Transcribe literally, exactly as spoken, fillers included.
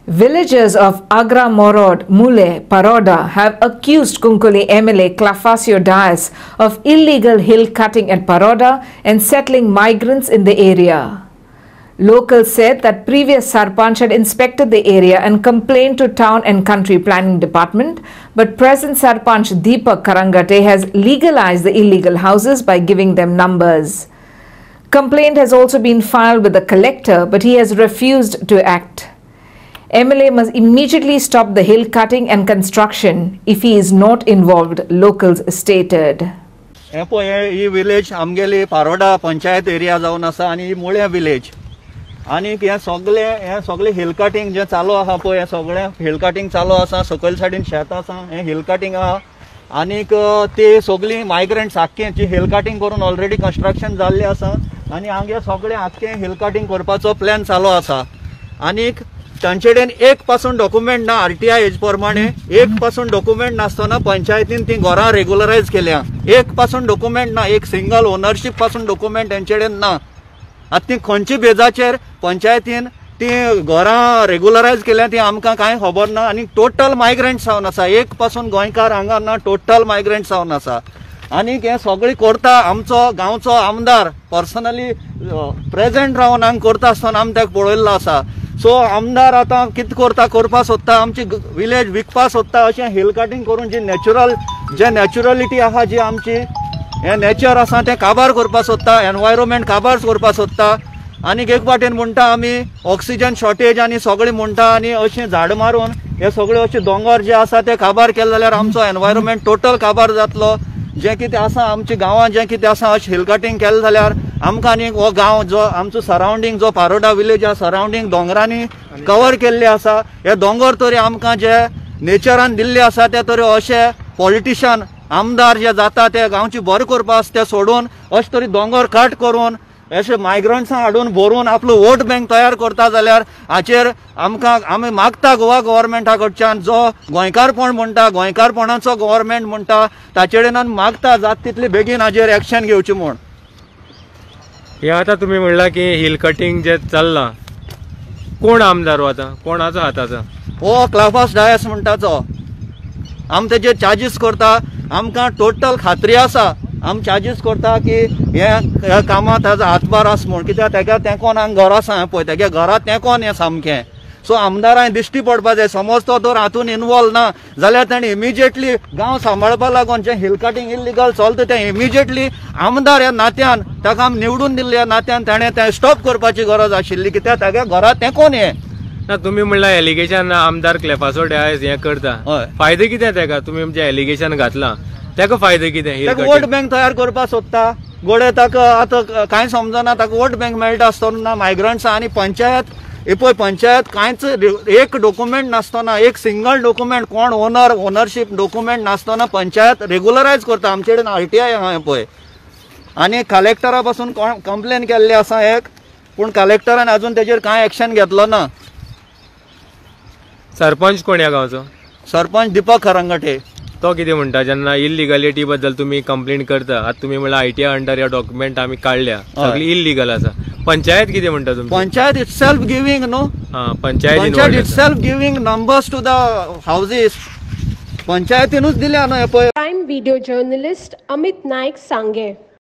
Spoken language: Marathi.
Villagers of Agra Morod, Mule, Paroda have accused Kunkuli M L A Clafasio Dias of illegal hill cutting at Paroda and settling migrants in the area. Locals said that previous Sarpanch had inspected the area and complained to Town and Country Planning Department, but present Sarpanch Deepak Karangate has legalized the illegal houses by giving them numbers. Complaint has also been filed with the collector, but he has refused to act. M L A must immediately stop the hill cutting and construction if he is not involved, locals stated. हे पळय ही विलेज आमगेली पारोडा पंचायत एरिया जावन आसा आनी ही मुळे विलेज आनी हे सगळे हे सगळे हिल कटिंग जे चालू आहा पळय हे सगळे हिल कटिंग चालू आसा सकयल सायडीन शेत आसा हे हिल कटिंग आहा आनीक ती सगळी मायग्रंट्स आख्खे जी हिल कटिंग करून ऑलरेडी कंस्ट्रक्शन जाल्ले आसा आनी हांगे सगळे आख्खे हिल कटिंग करपाचो प्लॅन चालू आसा आनीक तांचे कडेन एक पासून डॉक्युमेंट ना आरटीआय हेज प्रमाणे एक पासून डॉक्युमेंट नासतना पंचायतीन ती घरां रेग्युलरायज केल्या एक पासून डॉक्युमेंट ना एक सिंगल ओनरशीप पासून डॉक्युमेंट तांचे कडेन ना आतां ती खंयची बेजाचेर पंचायतीन ती घरां रेग्युलरायज केल्या ती आमकां कांय खबर ना आनी टोटल मायग्रंट्स जावन आसा एक पासून गोंयकार हांगा ना टोटल मायग्रंट्स जावन आसा आनीक हे सगळी करता आमचो गांवचो आमदार पर्सनली प्रेजेंट रावन हांगा करता आसतना आमी ताका पळयल्लो आसा सो आमदार आतां कितें करता करपा सोदता आमची विलेज विकपा सोदता अशें हिल कटिंग करून जी नॅचरल जे नॅचरलिटी आहा जी आमची हें नॅचर आसा तें काबार करपा सोदता एनवायरमेंट काबार करपा सोदता आनीक एक वाटेन म्हणटा आमी ऑक्सिजन शॉर्टेज आनी सगळें म्हणटा आनी अशें झाड मारून हे सगळे अशे दोंगर जे आसा ते काबार केले जाल्यार आमचो एनवायरमेंट टोटल काबार जातलो जें कितें आसा आमच्या गांवांत जें कितें आसा अशें हिल कटिंग केलें जाल्यार आमकां आनी हो गांव जो आमचो सरावंडींग जो पारोडा विलेज आसा सरावंडींग दोंगरांनी कवर केल्ले आसा हे दोंगर तरी आमकां जे नेचरान दिल्ले आसा ते तरी अशे पॉलिटिशियन आमदार जे जाता ते गांवची बरें करपा आसा ते सोडून अशे तरी दोंगर कट करून अशे मायग्रंट्सां हाडून भरून आपलो वोट बँक तयार करता जाल्यार हाचेर आमकां आमी मागता गोवा गव्हर्मेंटा कडच्यान जो गोंयकारपण म्हणटा गोंयकारपणाचो गव्हर्मेंट म्हणटा ताचे कडेन आमी मागता जाता तितले बेगीन हाचेर एक्शन घेवचें म्हूण. हे आतां तुमी म्हणला की हिल कटिंग जे चल्लां कोण आमदार हो आतां कोणाचो हाताचो हो क्लाफास डायस म्हणटा तो आमी तेजे चार्जीस करता आमकां टोटल खात्री आसा आमी चार्जीस करता की हे कामां ताजो हातभार आसा म्हूण कित्याक तेका तेंकोन हांगा घर आसा पळय तेगे घरा तेंकोन हें सामकें सो आमदारांय दिश्टी पडपा जाय समज तो तर हातून इनवॉल्व ना जाल्यार ताणें इमिजिएटली गांव सांबाळपा लागून जें हिल कटिंग इलिगल चलता तें इमिजिएटली आमदार ह्या नात्यान ताका आमी निवडून दिल्ल्या नात्यान ताणें तें स्टॉप करपाची गरज आशिल्ली कित्याक तागे घरा तेंकोन हें ना तुमी म्हणला एलिगेशन आमदार क्लेफासो डायस हें करता हय फायदो कितें तेका तुमी म्हणजे एलिगेशन घातलां तेका फायदो कितें ताका वोट बँक तयार करपा सोदता गोडे ताका आतां कांय समजना ताका वोट बँक मेळटा आसतना मायग्रंट्स आनी पंचायत हे पळय पंचायत कांयच एक डॉक्युमेंट नासतना एक सिंगल डॉक्युमेंट कोण ओनर ओनरशीप डॉक्युमेंट नासतना पंचायत रेग्युलरायज करता आमचे कडेन आरटीआय आहा हें पळय आनी कलेक्टरा पासून कंप्लेन केल्ली आसा एक पूण कलेक्टरान अजून तेजेर कांय एक्शन घेतलो ना. सरपंच कोण ह्या गांवचो सरपंच दिपक खरंगटे तो कितें म्हणटा जेन्ना इलिगलिटी बद्दल तुमी कंप्लेन करता आतां तुमी म्हणला आयटीआय अंडर ह्या डॉक्युमेंट आमी काडल्या सगळी इलिगल आसा पंचायत कितें म्हणटा तुमी panchayat itself giving no panchayat panchayat itself giving numbers to the houses पंचायतीनूच दिल्या न्हू हे पळय. Prime video journalist Amit Naik सांगे.